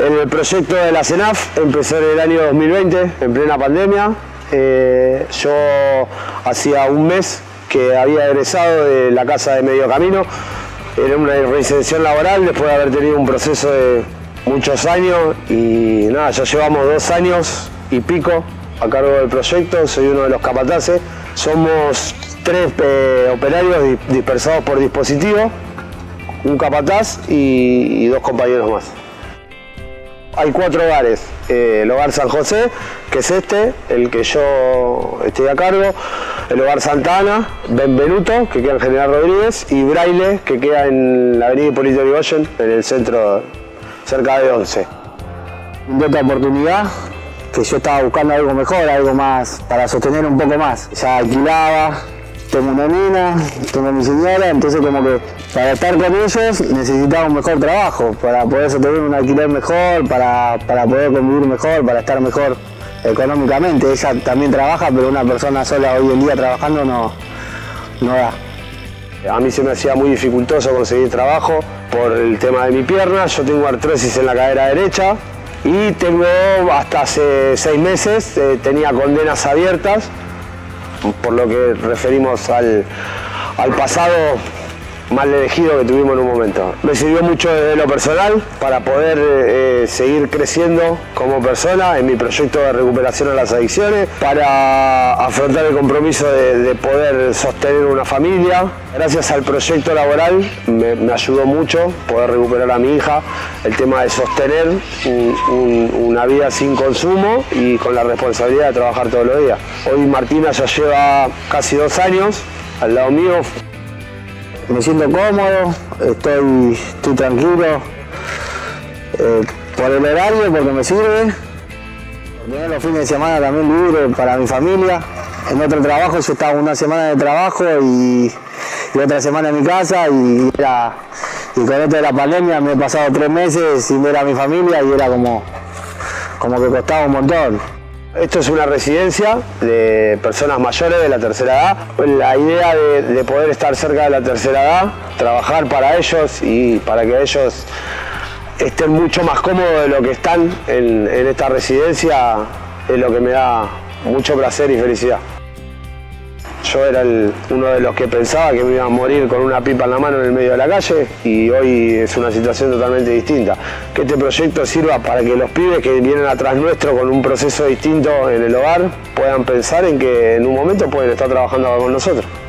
El proyecto de la CENAF empezó en el año 2020, en plena pandemia. Yo hacía un mes que había egresado de la casa de Medio Camino. Era una reinserción laboral después de haber tenido un proceso de muchos años y nada, ya llevamos 2 años y pico a cargo del proyecto. Soy uno de los capataces. Somos 3 operarios dispersados por dispositivo, un capataz y 2 compañeros más. Hay 4 hogares, el hogar San José, que es el que yo estoy a cargo, el hogar Santa Ana, Benvenuto, que queda en General Rodríguez, y Braille, que queda en la avenida Hipólito Yrigoyen, en el centro, cerca de 11. De otra oportunidad, que yo estaba buscando algo mejor, algo más, para sostener un poco más. Ya alquilaba, tengo una nena, tengo a mi señora, entonces como que para estar con ellos necesitaba un mejor trabajo, para poder sostener un alquiler mejor, para poder convivir mejor, para estar mejor económicamente. Ella también trabaja, pero una persona sola hoy en día trabajando no da. A mí se me hacía muy dificultoso conseguir trabajo por el tema de mi pierna. Yo tengo artrosis en la cadera derecha y tengo hasta hace 6 meses, tenía condenas abiertas, por lo que referimos al pasado mal elegido que tuvimos en un momento. Me sirvió mucho desde lo personal para poder seguir creciendo como persona en mi proyecto de recuperación a las adicciones, para afrontar el compromiso de poder sostener una familia. Gracias al proyecto laboral me ayudó mucho poder recuperar a mi hija, el tema de sostener una vida sin consumo y con la responsabilidad de trabajar todos los días. Hoy Martina ya lleva casi 2 años al lado mío. Me siento cómodo, estoy tranquilo por el horario, porque me sirve. Por tener los fines de semana también libre para mi familia. En otro trabajo yo estaba una semana de trabajo y otra semana en mi casa y con esto de la pandemia me he pasado 3 meses sin ver a mi familia y era como que costaba un montón. Esto es una residencia de personas mayores de la tercera edad. La idea de poder estar cerca de la tercera edad, trabajar para ellos y para que ellos estén mucho más cómodos de lo que están en esta residencia, es lo que me da mucho placer y felicidad. Yo era uno de los que pensaba que me iba a morir con una pipa en la mano en el medio de la calle y hoy es una situación totalmente distinta. Que este proyecto sirva para que los pibes que vienen atrás nuestro con un proceso distinto en el hogar puedan pensar en que en un momento pueden estar trabajando con nosotros.